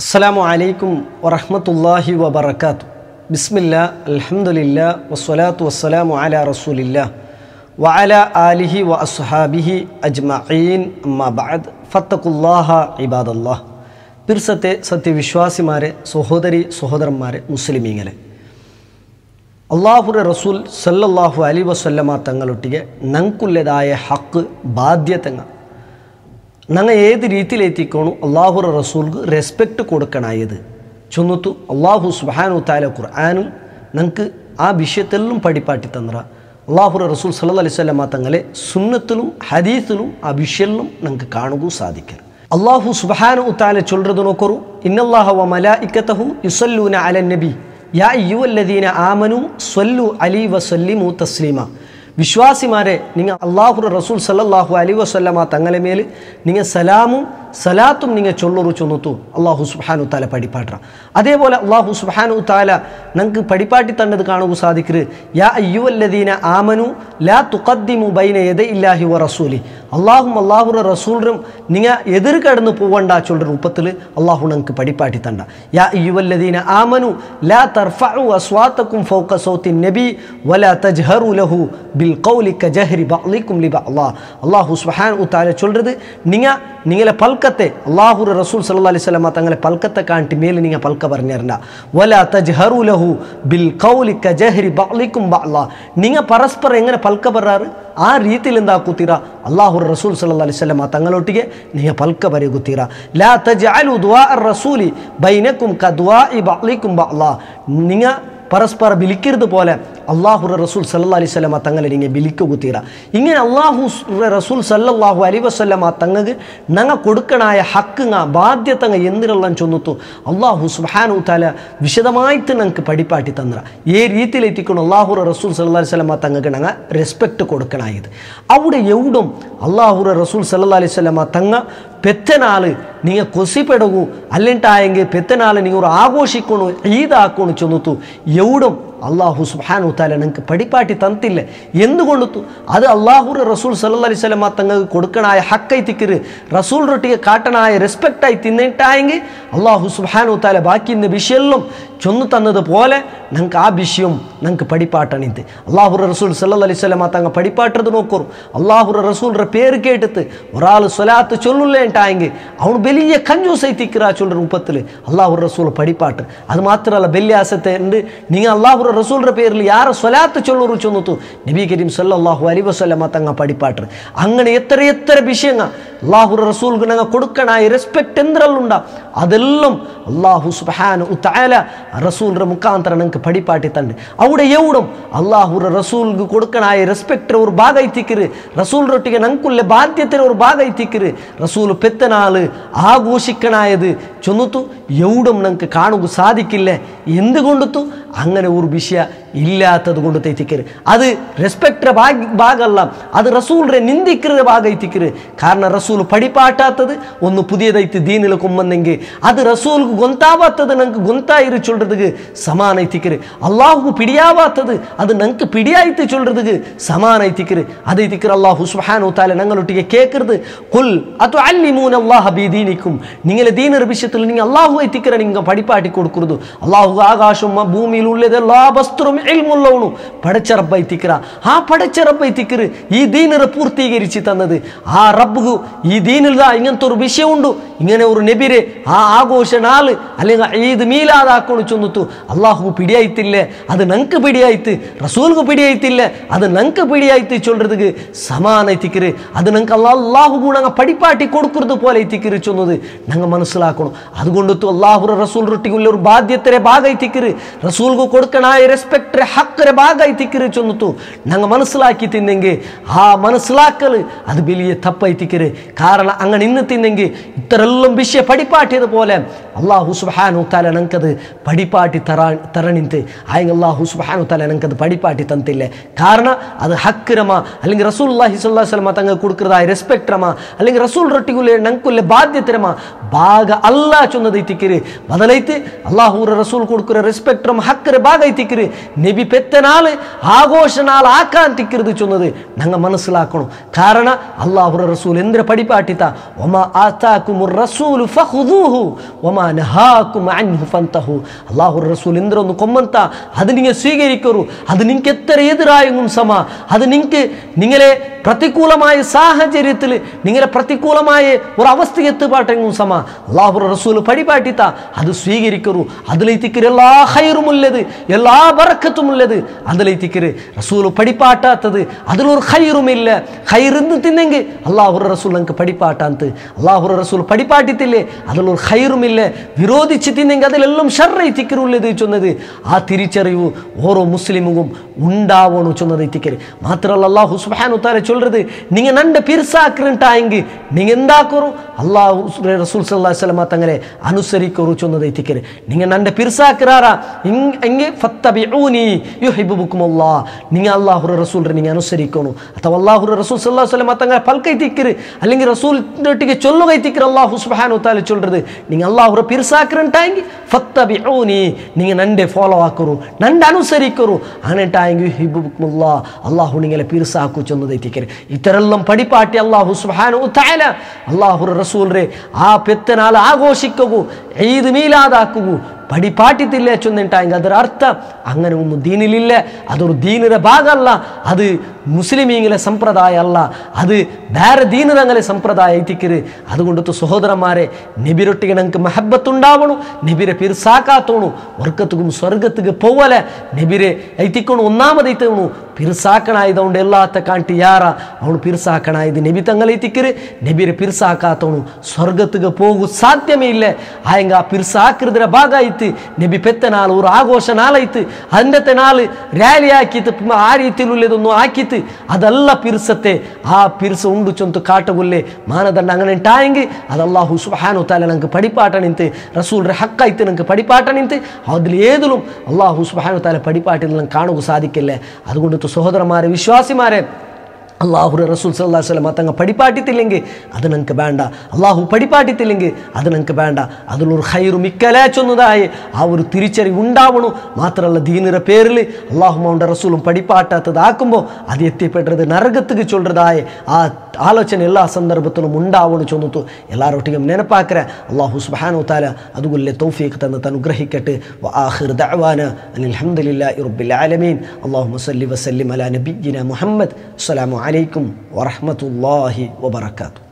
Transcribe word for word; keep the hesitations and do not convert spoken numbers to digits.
അസ്സലാമു അലൈക്കും വറഹ്മത്തുള്ളാഹി വബറകാതുഹു. ബിസ്മില്ലാ അൽഹംദുലില്ലാ വസ്സലാത്തു വസ്സലാമു അലാ റസൂലില്ലാ വഅലാ ആലിഹി വഅസ്ഹാബിഹി അജ്മഈൻ. അമ്മാ ബഅദ് ഫത്തഖുല്ലാഹ ഇബാദല്ലാഹ്. പിർസത്തെ സത്യവിശ്വാസിമാരെ, സഹോദരി സഹോദരന്മാരെ, മുസ്ലിമീങ്ങളെ, അള്ളാഹുറെ റസൂൽ സല്ലല്ലാഹു അലൈഹി വസല്ലമ തങ്ങളൊಟ್ಟಿಗೆ ನಂಕುಲ್ಲದಾಯ ಹಕ್ಕು ಬಾಧ್ಯತೆಂಗ ನಂಗೆ ಏದು ರೀತಿಯಲ್ಲಿ ಎತ್ತಿಕೋಣು ಅಲ್ಲಾಹುರ ರಸೂಲ್ಗೆ ರೆಸ್ಪೆಕ್ಟ್ ಕೊಡ್ಕಣಾಯದು ಚೊನ್ನತು ಅಲ್ಲಾಹು ಸುಬ್ಹಾನಹು ತಆല ഖുർആനിൽ നമുക്ക് ആ വിഷയത്തിലും പഠിപ്പാട്ടി തന്നറ. അള്ളാഹുര റസൂൽ സല്ലല്ലാഹു അലൈഹി വസല്ലമ തങ്ങളെ സുന്നത്തിലും ഹദീസിലും ആ വിഷയത്തിലും നമുക്ക് കാണുക സാധിക്കും. അള്ളാഹു സുബ്ഹാനഹു തആല ചൊല്றது നോക്കൂ, ഇന്നല്ലാഹ വ മലായികതഹു യുസല്ലൂന അലൻ നബി യാ അയ്യുഹല്ലദീന ആമനു സ്വല്ലു അലൈഹി വസല്ലിമു തസ്ലീമ. വിശ്വാസിമാരെ, നിങ്ങൾ അള്ളാഹുര റസൂൽ സല്ലല്ലാഹു അലൈഹി വസല്ലമ തങ്ങളെ മേൽ നിങ്ങൾ സലാമും സലാത്തും നിങ്ങൾ ചൊല്ലൊരു ചൊന്നത്തു അള്ളാഹു സുബ്ഹാനഹു തആല പഠിപ്പാട്ട. അതേപോലെ അള്ളാഹു സുബ്ഹാനഹു തആല നമുക്ക് പഠിപ്പാട്ടി തന്നത് കാണുക സാധിക്കരുത്. യാ അയ്യുഹല്ലദീന ആമനു ലാ തുഖദ്ദിമു ബൈന യദയില്ലാഹി വ റസൂലി. അള്ളാഹും അള്ളാഹുര റസൂലും നിങ്ങൾ എതിർ കടന്നു പോവണ്ട ചൊല്ലൊരു രൂപത്തിൽ അള്ളാഹു നമുക്ക് പഠിപ്പാട്ടി തണ്ട. യാ അയ്യുഹല്ലദീന ആമനു ലാ തർഫഉ അസ്വാതകും ഫൗക സൗത്തിൻ നബി വലാ തജ്ഹറു ലഹു ബിൽ ഖൗലി കജഹരി ബഅലികും ലിബഅല്ലാ. അള്ളാഹു സുബ്ഹാനഹു തആല ചൊല്ലறது, നിങ്ങൾ നിങ്ങളെ പൽക്കത്തെ അള്ളാഹുര റസൂൽ സല്ലല്ലാഹു അലൈഹി വസല്ലമ തങ്ങളെ പൽക്കത്തെ കാണിട്ട് മേലെ നിങ്ങൾ പൽക്ക പറഞ്ഞിരണ്ട. വലാ തജ്ഹറു ലഹു ബിൽ ഖൗലി കജഹരി ബഅലികും ബഅല്ലാ. നിങ്ങൾ പരസ്പരം എങ്ങനെ പൽക്ക പറയാറ് ആ രീതിയിൽ എന്താക്കുತ್ತೀರಾ അള്ളാഹുರ റസൂൽ സല്ലല്ലാഹു അലൈഹി വസല്ലമ തങ്ങളൊಟ್ಟಿಗೆ നിങ്ങൾ പൽക്ക പറയുತ್ತೀರಾ. ലാ തജ്അലു ദുആ അർ-റസൂലി ബൈനകും കദുആഇ ബഅലികും ബഅല്ലാ. നിങ്ങൾ പരസ്പരം വിളിക്കരുത് പോലെ അള്ളാഹുര റസൂൽ സല്ലല്ലാഹു അലൈഹി വസല്ലമ തങ്ങളെ നിങ്ങൾ വിളിക്കുക. ഇങ്ങനെ അള്ളാഹു റസൂൽ സല്ലല്ലാഹു അലൈഹി വസല്ലമ തങ്ങൾക്ക് ഞങ്ങൾ കൊടുക്കണായ ഹക്കുങ്ങ ബാധ്യതങ്ങ എന്തിനെല്ലാം ചൊന്നത്തു അള്ളാഹു സുബ്ഹാനഹു തആല വിശദമായിട്ട് ഞങ്ങൾക്ക് പഠിപ്പാട്ടി തന്നറ. ഏ രീതിയിൽ എത്തിക്കണം അള്ളാഹുര റസൂൽ സല്ലല്ലാഹു അലൈഹി വസല്ലമ തങ്ങൾക്ക് ഞങ്ങൾ റെസ്പെക്റ്റ് കൊടുക്കണായത്. അവിടെ എവിടും അള്ളാഹുര റസൂൽ സല്ലല്ലാഹു അലൈഹി വസല്ലമ തങ്ങ പെത്തനാൾ നിങ്ങൾ കൊസിപ്പെടകൂ അല്ലിട്ടായെങ്കിൽ പെത്തനാൾ നിങ്ങൾ ആഘോഷിക്കണു ഈദാക്കണു ചൊന്നത്തു എവിടും അള്ളാഹു സുബ്ഹാനഹു തആല നിങ്ങൾക്ക് പഠിപ്പാട്ടി തന്നില്ല. എന്തുകൊണ്ടു അത് അള്ളാഹുര റസൂൽ സല്ലല്ലാഹു അലൈഹി വസല്ലമ തങ്ങൾക്ക് കൊടുക്കണായ ഹക്കായി തിക്കര് റസൂൽ റൊട്ടിಗೆ കാട്ടണായ റെസ്പെക്റ്റായി തിന്നിട്ടായെങ്കിൽ അള്ളാഹു സുബ്ഹാനഹു തആല ബാക്കിയുള്ള വിഷയെല്ലാം ചൊന്നു തന്നതുപോലെ ഞങ്ങൾക്ക് ആ വിഷയം ഞങ്ങൾക്ക് പഠിപ്പാട്ടണിത്ത്. അള്ളാഹുര റസൂൽ സല്ലല്ലാഹു അലൈഹി വസല്ലമ തങ്ങ പഠിപ്പാട്ടത് നോക്കൂ. അള്ളാഹുര റസൂലിന്റെ പേര് കേട്ടിട്ട് ഒരാൾ സ്വലാത്ത് ചൊല്ലുള്ളേട്ടായെങ്കിൽ അവന് വലിയ കഞ്ചൂസായി തിക്കറ ചൊല്ലുന്ന രൂപത്തിൽ അള്ളാഹുര റസൂൽ പഠിപ്പാട്ട്. അത് മാത്രമല്ല ബല്യാസത്തെ ഉണ്ട്. നിങ്ങൾ അള്ളാഹുര റസൂലിന്റെ പേരിൽ യാരെ സ്വലാത്ത് ചൊല്ലു ചൊന്നത്തു നബി കരീം സല്ലല്ലാഹു അലൈഹി വസല്ലമ തങ്ങ പഠിപ്പാട്ട്. അങ്ങനെ എത്ര എത്ര വിഷയങ്ങൾ അള്ളാഹുര റസൂൽക്ക് ഞങ്ങൾ കൊടുക്കണായ റെസ്പെക്റ്റ് എന്തെല്ലാം അതെല്ലാം അള്ളാഹു സുബ്ഹാനഹു തആല റസൂലിന്റെ മുഖാന്തരം ഞങ്ങൾക്ക് പഠിപ്പാട്ടി തണ്ട്. അവിടെ എവിടും അള്ളാഹുര റസൂൽക്ക് കൊടുക്കണായ റെസ്പെക്റ്റ് ഒരു ഭാഗമായി തിക്കര് റസൂലിനൊಟ್ಟಿಗೆ ഞങ്ങൾക്കുള്ള ബാധ്യത ഒരു ഭാഗമായി തിക്കര് റസൂൽ പെത്തനാള് ആഘോഷിക്കണായത് ചൊന്നത്തു എവിടും ഞങ്ങൾക്ക് കാണുക സാധിക്കില്ല. എന്തുകൊണ്ടു അങ്ങനെ ഒരു വിഷയ ഇല്ലാത്തത് കൊണ്ട് തെറ്റിക്കര് അത് റെസ്പെക്റ്റ് ഭാഗമല്ല, അത് റസൂലിനെ നിന്ദിക്കുന്ന ഭാഗമായി തിക്കര്. കാരണം റസൂൽ പഠിപ്പാട്ടാത്തത് ഒന്ന് പുതിയതായിട്ട് ദീനിൽ കൊമ്പന്നെങ്കിൽ അത് റസൂൽക്ക് ഗൊന്താവാത്തത് ഞങ്ങൾക്ക് ഗൊന്തായിരു ചൊല്றதுக்கு സമാനായി തിക്കര്. അള്ളാഹുക്ക് പിടിയാവാത്തത് അത് ഞങ്ങൾക്ക് പിടിയായിട്ട് ചൊല്றதுக்கு സമാനായി തിക്കര്. അതേ തിക്കര് അള്ളാഹു സുബ്ഹാനഹു തആല ഞങ്ങളൊಟ್ಟಿಗೆ കേൾക്കരുത്. ഖുൽ അതുഅല്ലിമൂന അല്ലാഹ ബിദീനിക്കും. നിങ്ങളെ ദീനർ വിഷയത്തിൽ നിങ്ങൾ അള്ളാഹുവെ തിക്കര നിങ്ങൾ പഠിപ്പാട്ടി കൊടുക്കരുത്. അള്ളാഹു ആകാശവും ഭൂമിയിൽ ഉള്ളത് എല്ലാ വസ്തുവും ഇൽമുള്ളവണു പടച്ചറബായി തിക്കര. ആ പടച്ചറബായി തിക്കര് ഈ ദീനറെ പൂർത്തീകരിച്ച് തന്നത് ആ റബ്ബ്. ഈ ദീനിൽ ഇങ്ങനത്തെ ഒരു വിഷയമുണ്ട്, ഇങ്ങനെ ഒരു നബിരെ ആ ആഘോഷ നാള് അല്ലെങ്കിൽ ഈദ് മീലാദാക്കണു ചൊന്നത്തു അള്ളാഹു പിടിയായിത്തില്ല, അത് ഞങ്ങൾക്ക് പിടിയായിട്ട് റസൂൽക്ക് പിടിയായിത്തില്ല, അത് ഞങ്ങൾക്ക് പിടിയായിട്ട് ചൊല്றதுக்கு സമാനായി തിക്കര്. അത് ഞങ്ങൾക്ക് അള്ളാഹു ഗുണങ്ങ പഠിപ്പാട്ടി കൊടുക്കുന്നത് പോലെ തിക്കര് ചൊന്നത് ഞങ്ങൾ മനസ്സിലാക്കണം. അതുകൊണ്ടു അള്ളാഹുര റസൂൽ റൊട്ടിക്കുള്ള ഒരു ബാധ്യതയുടെ ഭാഗമായി തിക്കര് റസൂൽക്ക് കൊടുക്കണായ റെസ്പെക്റ്റ് ഹക്കിന്റെ ഭാഗമായി തിക്കര് ചൊന്നത്തു ഞങ്ങൾ മനസ്സിലാക്കി തിന്നെങ്കിൽ ആ മനസ്സിലാക്കൽ അത് വലിയ തപ്പായി തിക്കര്. കാരണം അങ്ങനെ ഇന്ന് തിന്നെങ്കിൽ ഇത്തരെല്ലാം വിഷയ പഠിപ്പാട്ടിയതുപോലെ അള്ളാഹു സുബ്ഹാനഹു തആല ഞങ്ങൾക്കത് പഠിപ്പാട്ടി തറാ തരണിന്ത് ആയെങ്കിൽ അള്ളാഹു സുബ്ഹാനഹു തആല ഞങ്ങൾക്കത് പഠിപ്പാട്ടി തന്നില്ല. കാരണം അത് ഹക്കിരമ അല്ലെങ്കിൽ റസൂലുള്ളാഹി സ്വല്ലല്ലാഹു അലൈഹി വസല്ലമ തങ്ങൾ കൊടുക്കുന്നതായ റെസ്പെക്റ്റമ അല്ലെങ്കിൽ റസൂൽ റൊട്ടിക്കുള്ള ഞങ്ങൾക്കുള്ള ബാധ്യതരമ ഭാഗ അല്ല ചൊന്നത് തിക്കര്. ബദലൈത്ത് അള്ളാഹുര റസൂൽ കൊടുക്കുന്ന റെസ്പെക്റ്റം ഹക്കിര ഭാഗമായി തിക്കര് നബി പെത്തനാൾ ആഘോഷനാൾ ആക്കാൻ തിക്കരുത് ചൊന്നത് ഞങ്ങൾ മനസ്സിലാക്കണം. കാരണം അള്ളാഹുറ റസൂൽ എന്തിനെ പടിപ്പാട്ടിത്ത ഒമാ ആതാകുമുർ റസൂലു ഫഖുദൂഹു ഒമാ നഹാകും അൻഹു ഫന്തഹു. അള്ളാഹുറ റസൂൽ എന്തിനൊന്ന് കൊമ്മന്ത അത് നിങ്ങൾ സ്വീകരിക്കൂ. അത് നിങ്ങൾക്ക് എത്ര എതിരായെങ്കിലും സമ അത് നിങ്ങൾക്ക് നിങ്ങളെ പ്രതികൂലമായ സാഹചര്യത്തിൽ നിങ്ങളെ പ്രതികൂലമായ ഒരു അവസ്ഥ എത്തുപാട്ടെങ്കിലും സമ അള്ളാഹുറ റസൂൽ പടിപ്പാട്ടിത്ത അത് സ്വീകരിക്കൂ. അതിലേത്തിക്കര് എല്ലാ ഹൈറുമുള്ളത് എല്ലാ ബറക്കത്തുമുള്ളത് അതിലേത്തിക്കര് റസൂൽ പടിപ്പാട്ടാത്തത് അതിലൊരു ഹൈറുമില്ല. ഹൈറിന്ന് തിന്നെങ്കിൽ അള്ളാഹുറ റസൂൽ നമുക്ക് പടിപ്പാട്ടാന്ത്. അള്ളാഹുറ റസൂൽ പടിപ്പാട്ടിത്തില്ലേ അതിലൊരു ഹൈറുമില്ല. വിരോധിച്ച് തിന്നെങ്കിൽ അതിലെല്ലാം ഷർറൈ തിക്കറുള്ളത് ചൊന്നത് ആ തിരിച്ചറിവ് ഓരോ മുസ്ലിമും ഉണ്ടാവണം ചൊന്നത് തിക്കര്. മാത്രമല്ല അള്ളാഹു സുബ്ഹാനഹു വ തആല ചൊല്ലുന്നത് നിങ്ങൾ നണ്ട പിർസാക്കിട്ടായെങ്കിൽ നിങ്ങൾ എന്താക്കൂ അള്ളാഹു റസൂൽ സല്ലല്ലാഹു അലൈഹി വസല്ലം തങ്ങളെ അനുസരിക്കൂ ചൊന്നത് തിക്കര്. നിങ്ങൾ നണ്ട പിർസാക്കിറാറാ എങ്കിൽ ഫത്തബിഊനി യുഹിബ്ബുകുമുല്ലാഹ് നിങ്ങൾ അള്ളാഹുറ റസൂലിനെ നിങ്ങൾ അനുസരിക്കണം. ಅಥವಾ അള്ളാഹുറ റസൂൽ സല്ലല്ലാഹു അലൈഹി വസല്ലം തങ്ങളെ പൽക്കൈ തിക്കര് അല്ലെങ്കിൽ റസൂലിനൊട്ടിಗೆ ചൊല്ലുകൈ തിക്കര് അള്ളാഹു സുബ്ഹാനഹു വ തആല ചൊല്ലുന്നത് നിങ്ങൾ അള്ളാഹുറ പിർസാക്കിട്ടായെങ്കിൽ ഫത്തബിഊനി നിങ്ങൾ നന്റെ ഫോളോ ആക്കൂ നന്റെ അനുസരിക്കൂ അങ്ങനെട്ടായെങ്കിൽ യുഹിബ്ബുകുമുല്ലാഹ് അള്ളാഹു നിങ്ങളെ പിർസാക്കൂ ചൊന്നത് തിക്കര്. ഇത്തരെല്ലാം പടിപ്പാട്ടി അള്ളാഹു സുബ്ഹാനഹു വ തആല അള്ളാഹുറ റസൂലിനെ ആ പെത്തനാൾ ആഘോഷിക്കൂ ഈദ് മീലാദാക്കൂ പടിപ്പാട്ടിത്തില്ല ചൊന്നിട്ടായെങ്കിൽ ಅದರ ಅರ್ಥ അങ്ങനെ ഒന്നും ദീനിലില്ല. അതൊരു ദീനിന്റെ ഭാഗമല്ല. അത് മുസ്ലിമീങ്ങളെ സമ്പ്രദായ അല്ല. അത് വേറെ ദീനതങ്ങളെ സമ്പ്രദായ ಐತಿക്കര്. അതുകൊണ്ടത്തെ സഹോദരന്മാരെ നബിരൊട്ടിಗೆ നമുക്ക് മഹബത്തുണ്ടാവണം. നബിരെ പിർസാക്കാത്തോണു വർക്കത്തുക്കും സ്വർഗത്തുക്ക് പോവലെ നബിരെ ಐತಿಕೊಂಡು ഒന്നാമതೈತವನು പിർസാക്കണായതുകൊണ്ട് എല്ലാത്ത കാണ്ടി ಯಾರ ಅವನು പിർസാക്കണായത് നബി തങ്ങളೈತಿക്കര്. നബിരെ പിർസാക്കാത്തോണു സ്വർഗത്തുക്ക് പോകു സാധ്യമേ ഇല്ല. ആയെങ്ക ആ പിർസാക്കിರದರ ಭಾಗ ಐತಿ. നബി പെത്തനാൾ ഒരു ആഘോഷ നാളായിട്ട് അന്നത്തെ നാള് റാലി ആക്കിയിട്ട് ആ രീതിയിലുള്ളതൊന്നും ആക്കിയിട്ട് അതല്ല പിർസത്തെ ആ പിർസ ഉണ്ടു ചൊന്തു കാട്ടಗುಲ್ಲೆ ಮಾನದಂಡ അങ്ങനെ ഉണ്ടായെങ്കിൽ അത് അല്ലാഹു സുബ്ഹാനഹു തആല നമുക്ക് പടിപ്പാട്ടണിಂತೆ റസൂലിന്റെ ഹക്കായിട്ട് നമുക്ക് പടിപ്പാട്ടണിಂತೆ അതിൽ ഏതിലും അല്ലാഹു സുബ്ഹാനഹു തആല പടിപ്പാട്ടിൽ കാണുക സാധിക്കില്ല. അതുകൊണ്ട് സഹോദരന്മാരെ വിശ്വാസിമാരെ അള്ളാഹുറെ റസൂൽ സല്ലല്ലാഹു അലൈഹി വസല്ലം തങ്ങൾ പടിപ്പാട്ടിത്തില്ലെങ്കിൽ അത് നമുക്ക് വേണ്ട. അള്ളാഹു പടിപ്പാട്ടിത്തില്ലെങ്കിൽ അത് നമുക്ക് വേണ്ട. അതിലൊരു ഹൈറു മിക്കലേ ചൊന്നതായി ആ ഒരു തിരിച്ചറിവ് ഉണ്ടാവണം. മാത്രമല്ല ദീനിന്റെ പേരിൽ അള്ളാഹുമാവുടെ റസൂലും പടിപ്പാട്ടാത്തതാക്കുമ്പോൾ അത് എത്തിപ്പെട്ടത് നരകത്തുക്ക് ചൊല്ലതായ ആ ആലോചന എല്ലാ സന്ദർഭത്തിലും ഉണ്ടാവണം ചൊന്നിട്ടു എല്ലാരൊട്ടിಗೆ ನೆನಪಾಕ್ರ. അല്ലാഹു സുബ്ഹാനഹു വ തആല അതുകൊല്ലെ തൗഫീഖ് തന്ന് അനുഗ്രഹിക്കട്ടെ. വആഖിറു ദഅവാന അൽഹംദുലില്ലാഹി റബ്ബിൽ ആലമീൻ. അല്ലാഹുമ്മ സല്ലി വസല്ലിം അലാ നബിയ്യിനാ മുഹമ്മദ്. അസ്സലാമു അലൈക്കും വറഹ്മത്തുള്ളാഹി വബറകാതുഹു.